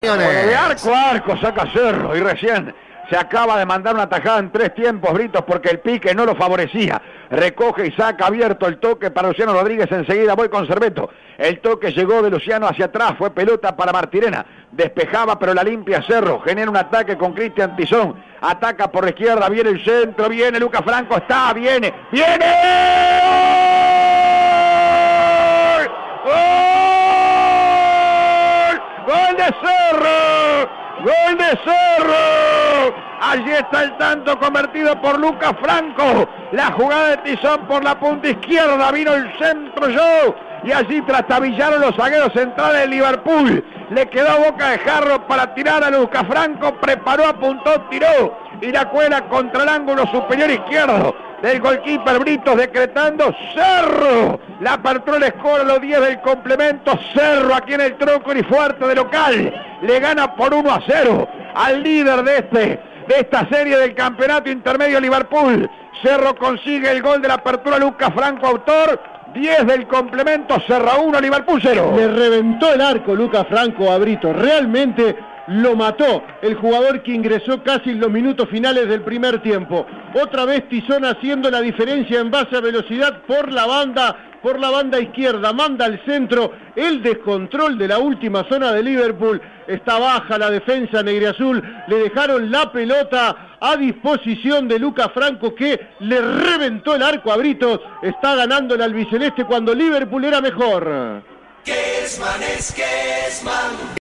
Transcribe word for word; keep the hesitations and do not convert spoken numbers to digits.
Bueno, de arco a arco saca Cerro y recién se acaba de mandar una tajada en tres tiempos, Britos, porque el pique no lo favorecía. Recoge y saca abierto el toque para Luciano Rodríguez. Enseguida voy con Cerveto. El toque llegó de Luciano hacia atrás. Fue pelota para Martirena. Despejaba, pero la limpia Cerro. Genera un ataque con Cristian Tizón. Ataca por la izquierda. Viene el centro. Viene Lucas Franco. Está. Viene. ¡Viene! ¡Gol! ¡Gol! ¡Gol de Cerro! ¡Gol de Cerro! Allí está el tanto convertido por Lucas Franco. La jugada de Tizón por la punta izquierda. Vino el centro yo. Y allí trastabillaron los zagueros centrales de Liverpool. Le quedó boca de jarro para tirar a Lucas Franco. Preparó, apuntó, tiró. Y la cuela contra el ángulo superior izquierdo del goalkeeper Britos, decretando Cerro. La apertura le escora los diez del complemento. Cerro aquí en el tronco y fuerte de local. Le gana por uno a cero al líder de este de esta serie del campeonato intermedio Liverpool. Cerro consigue el gol de la apertura, Lucas Franco, autor. diez del complemento, Cerro uno, Liverpool cero. Le reventó el arco Lucas Franco a Brito. Realmente lo mató el jugador que ingresó casi en los minutos finales del primer tiempo. Otra vez Tizón haciendo la diferencia en base a velocidad por la banda, por la banda izquierda, manda al centro. El descontrol de la última zona de Liverpool. Está baja la defensa negriazul. Le dejaron la pelota a disposición de Lucas Franco, que le reventó el arco a Britos. Está ganando el albiceleste cuando Liverpool era mejor. Kesman es Kesman.